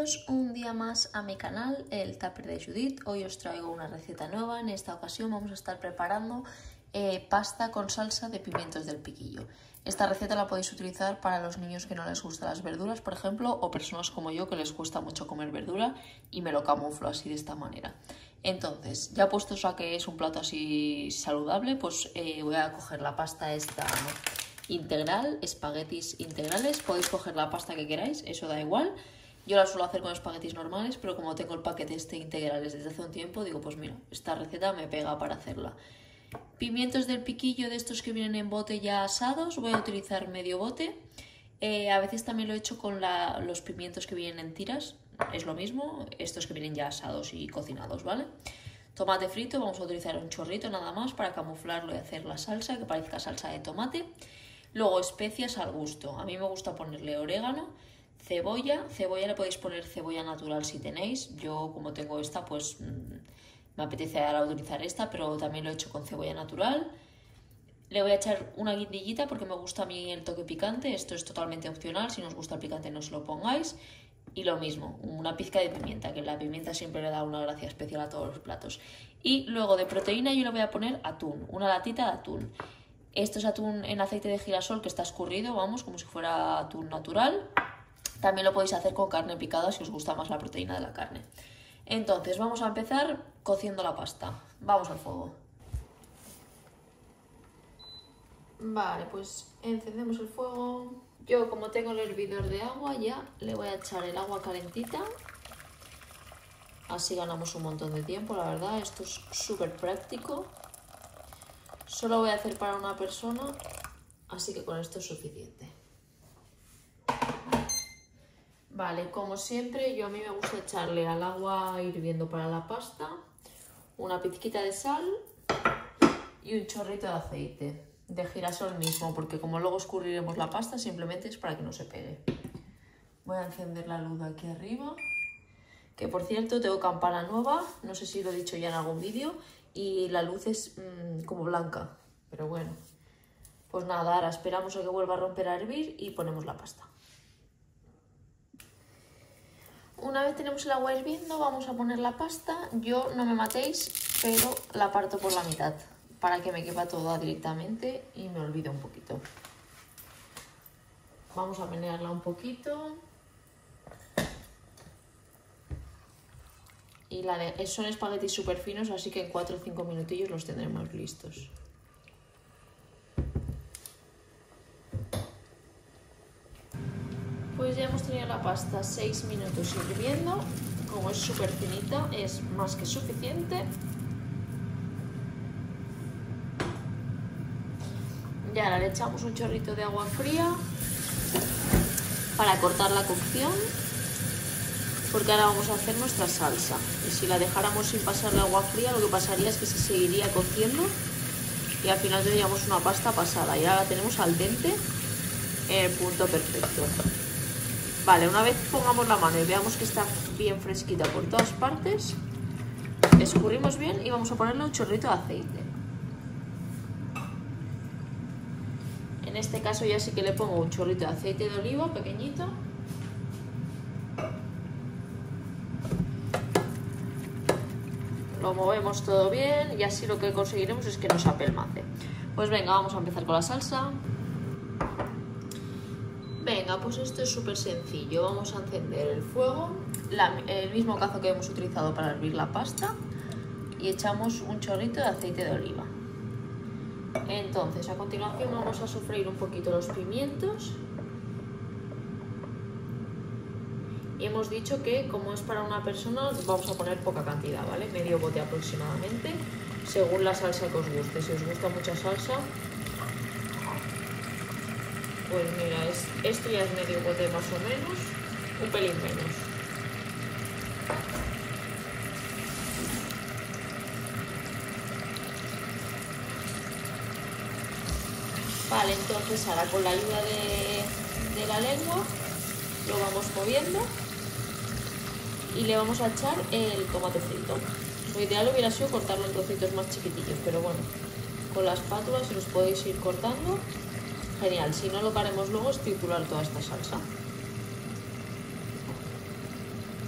Bienvenidos un día más a mi canal, el Tupper de Judith. Hoy os traigo una receta nueva. En esta ocasión vamos a estar preparando pasta con salsa de pimientos del piquillo. Esta receta la podéis utilizar para los niños que no les gustan las verduras, por ejemplo, o personas como yo que les cuesta mucho comer verdura y me lo camuflo así de esta manera. Entonces, ya puestos a que es un plato así saludable, pues voy a coger la pasta esta integral, espaguetis integrales. Podéis coger la pasta que queráis, eso da igual. Yo la suelo hacer con espaguetis normales, pero como tengo el paquete este integrales desde hace un tiempo, digo, pues mira, esta receta me pega para hacerla. Pimientos del piquillo de estos que vienen en bote ya asados, voy a utilizar medio bote. A veces también lo he hecho con los pimientos que vienen en tiras, es lo mismo, estos que vienen ya asados y cocinados, ¿vale? Tomate frito, vamos a utilizar un chorrito nada más para camuflarlo y hacer la salsa, que parezca salsa de tomate. Luego especias al gusto, a mí me gusta ponerle orégano, cebolla le podéis poner cebolla natural si tenéis, yo como tengo esta pues me apetece ahora utilizar esta, pero también lo he hecho con cebolla natural. Le voy a echar una guindillita porque me gusta a mí el toque picante, esto es totalmente opcional, si no os gusta el picante no os lo pongáis. Y lo mismo, una pizca de pimienta, que la pimienta siempre le da una gracia especial a todos los platos. Y luego de proteína yo le voy a poner atún, una latita de atún. Esto es atún en aceite de girasol que está escurrido, vamos, como si fuera atún natural. También lo podéis hacer con carne picada si os gusta más la proteína de la carne. Entonces vamos a empezar cociendo la pasta. Vamos al fuego. Vale, pues encendemos el fuego. Yo, como tengo el hervidor de agua, ya le voy a echar el agua calentita. Así ganamos un montón de tiempo, la verdad. Esto es súper práctico. Solo voy a hacer para una persona, así que con esto es suficiente. Vale, como siempre, a mí me gusta echarle al agua hirviendo para la pasta una pizquita de sal y un chorrito de aceite. De girasol mismo, porque como luego escurriremos la pasta, simplemente es para que no se pegue. Voy a encender la luz aquí arriba, que por cierto tengo campana nueva, no sé si lo he dicho ya en algún vídeo, y la luz es como blanca, pero bueno. Pues nada, ahora esperamos a que vuelva a romper a hervir y ponemos la pasta. Una vez tenemos el agua hirviendo, vamos a poner la pasta. Yo, no me matéis, pero la parto por la mitad, para que me quepa toda directamente y me olvide un poquito. Vamos a menearla un poquito. Y son espaguetis súper finos, así que en 4 o 5 minutillos los tendremos listos. Pues ya hemos tenido la pasta 6 minutos hirviendo. Como es súper finita, es más que suficiente. Y ahora le echamos un chorrito de agua fría para cortar la cocción, porque ahora vamos a hacer nuestra salsa. Y si la dejáramos sin pasarle agua fría, lo que pasaría es que se seguiría cociendo y al final tendríamos una pasta pasada. Y ahora la tenemos al dente en el punto perfecto. Vale, una vez pongamos la mano y veamos que está bien fresquita por todas partes, escurrimos bien y vamos a ponerle un chorrito de aceite. En este caso ya sí que le pongo un chorrito de aceite de oliva pequeñito. Lo movemos todo bien y así lo que conseguiremos es que no se apelmace. Pues venga, vamos a empezar con la salsa. Venga, pues esto es súper sencillo. Vamos a encender el fuego, el mismo cazo que hemos utilizado para hervir la pasta, y echamos un chorrito de aceite de oliva. Entonces, a continuación vamos a sofreír un poquito los pimientos. Y hemos dicho que, como es para una persona, vamos a poner poca cantidad, ¿vale? Medio bote aproximadamente, según la salsa que os guste. Si os gusta mucha salsa, pues mira, esto ya es medio bote más o menos, un pelín menos. Vale, entonces ahora con la ayuda de la lengua lo vamos moviendo y le vamos a echar el tomate frito. Lo ideal hubiera sido cortarlo en trocitos más chiquitillos, pero bueno, con la espátula si los podéis ir cortando, genial. Si no, lo que haremos luego es triturar toda esta salsa.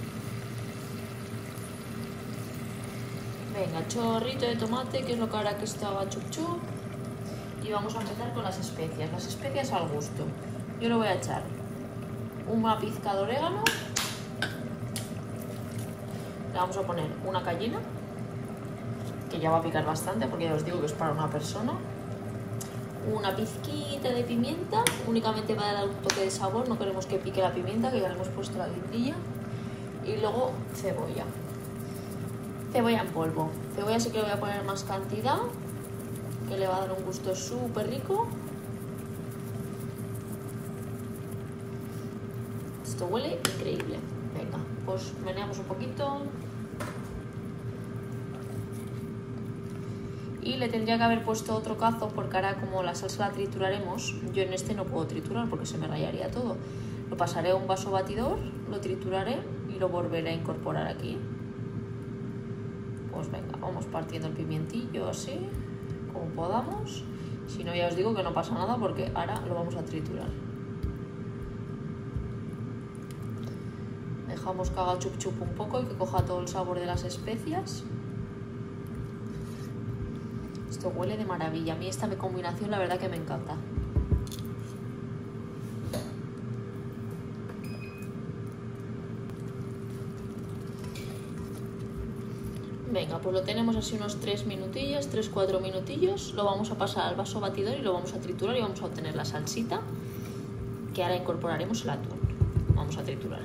Venga, chorrito de tomate, que es lo que hará que esto haga chup chup. Y vamos a empezar con las especias. Las especias al gusto. Yo le voy a echar una pizca de orégano. Le vamos a poner una cayena, que ya va a picar bastante porque ya os digo que es para una persona. Una pizquita de pimienta, únicamente va a dar un toque de sabor, no queremos que pique la pimienta, que ya le hemos puesto la guindilla. Y luego cebolla. Cebolla en polvo. Cebolla sí que le voy a poner más cantidad, que le va a dar un gusto súper rico. Esto huele increíble. Venga, pues meneamos un poquito. Y le tendría que haber puesto otro cazo porque ahora como la salsa la trituraremos, yo en este no puedo triturar porque se me rayaría todo. Lo pasaré a un vaso batidor, lo trituraré y lo volveré a incorporar aquí. Pues venga, vamos partiendo el pimientillo así, como podamos. Si no, ya os digo que no pasa nada porque ahora lo vamos a triturar. Dejamos que haga chup chup un poco y que coja todo el sabor de las especias. Esto huele de maravilla. A mí esta combinación la verdad que me encanta. Venga, pues lo tenemos así unos 3 minutillos, 3-4 minutillos. Lo vamos a pasar al vaso batidor y lo vamos a triturar y vamos a obtener la salsita, que ahora incorporaremos el atún. Vamos a triturar.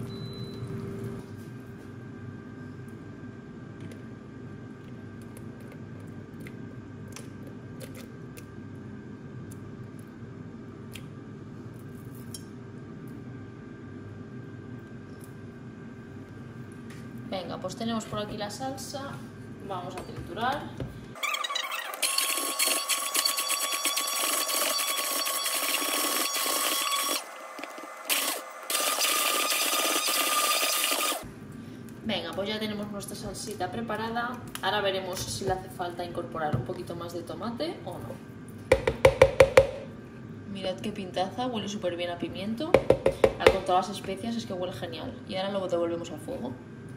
Venga, pues tenemos por aquí la salsa, vamos a triturar. Venga, pues ya tenemos nuestra salsita preparada. Ahora veremos si le hace falta incorporar un poquito más de tomate o no. Mirad qué pintaza, huele súper bien a pimiento. Con todas las especias es que huele genial. Y ahora lo devolvemos al fuego.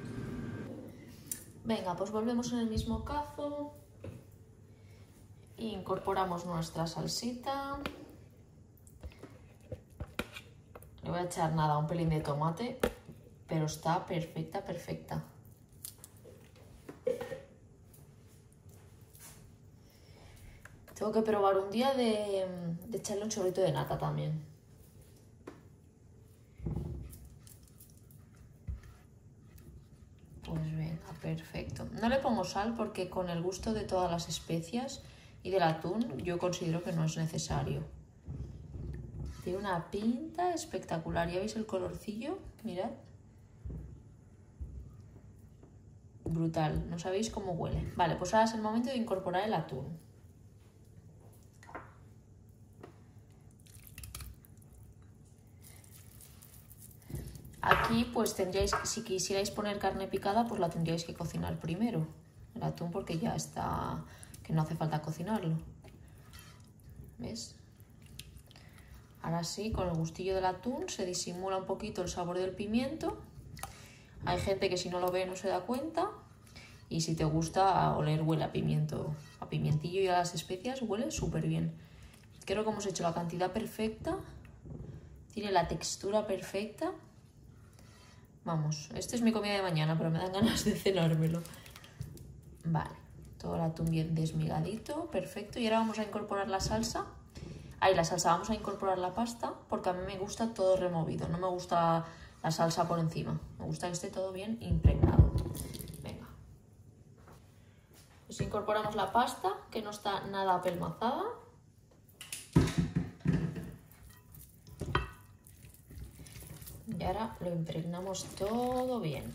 Venga, pues volvemos en el mismo cazo. E incorporamos nuestra salsita. Le voy a echar nada, un pelín de tomate, pero está perfecta, perfecta. Tengo que probar un día de echarle un chorrito de nata también. Pues venga, perfecto. No le pongo sal porque con el gusto de todas las especias y del atún yo considero que no es necesario. Tiene una pinta espectacular. ¿Ya veis el colorcillo? Mirad. Brutal. No sabéis cómo huele. Vale, pues ahora es el momento de incorporar el atún. Aquí pues tendríais, si quisierais poner carne picada, pues la tendríais que cocinar primero. El atún porque ya está, que no hace falta cocinarlo. ¿Ves? Ahora sí, con el gustillo del atún se disimula un poquito el sabor del pimiento. Hay gente que si no lo ve no se da cuenta. Y si te gusta a oler, huele a pimiento, a pimentillo y a las especias, huele súper bien. Creo que hemos hecho la cantidad perfecta. Tiene la textura perfecta. Vamos, esta es mi comida de mañana, pero me dan ganas de cenármelo. Vale, todo el atún bien desmigadito, perfecto. Y ahora vamos a incorporar la salsa. Vamos a incorporar la pasta, porque a mí me gusta todo removido. No me gusta la salsa por encima. Me gusta que esté todo bien impregnado. Venga. Pues incorporamos la pasta, que no está nada apelmazada. Y ahora lo impregnamos todo bien.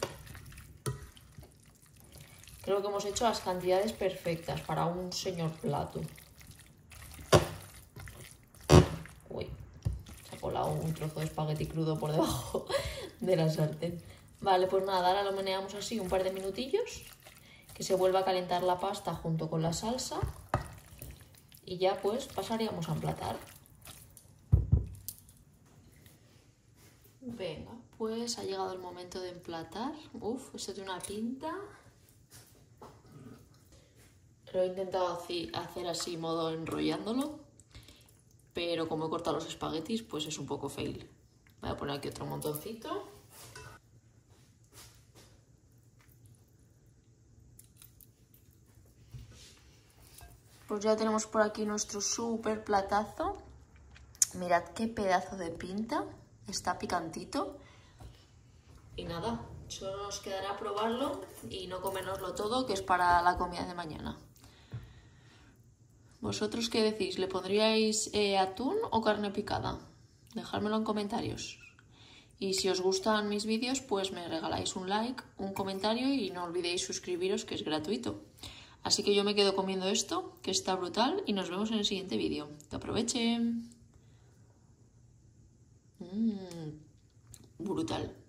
Creo que hemos hecho las cantidades perfectas para un señor plato. Uy, se ha colado un trozo de espagueti crudo por debajo de la sartén. Vale, pues nada, ahora lo meneamos así un par de minutillos, que se vuelva a calentar la pasta junto con la salsa. Y ya pues pasaríamos a emplatar. Venga, pues ha llegado el momento de emplatar. Uf, esto tiene una pinta. Lo he intentado hacer así, modo enrollándolo, pero como he cortado los espaguetis, pues es un poco fail. Voy a poner aquí otro montoncito. Pues ya tenemos por aquí nuestro súper platazo. Mirad qué pedazo de pinta. Está picantito. Y nada, solo nos quedará probarlo y no comérnoslo todo, que es para la comida de mañana. ¿Vosotros qué decís? ¿Le pondríais atún o carne picada? Dejádmelo en comentarios. Y si os gustan mis vídeos, pues me regaláis un like, un comentario y no olvidéis suscribiros, que es gratuito. Así que yo me quedo comiendo esto, que está brutal, y nos vemos en el siguiente vídeo. ¡Que aprovechen! Brutal.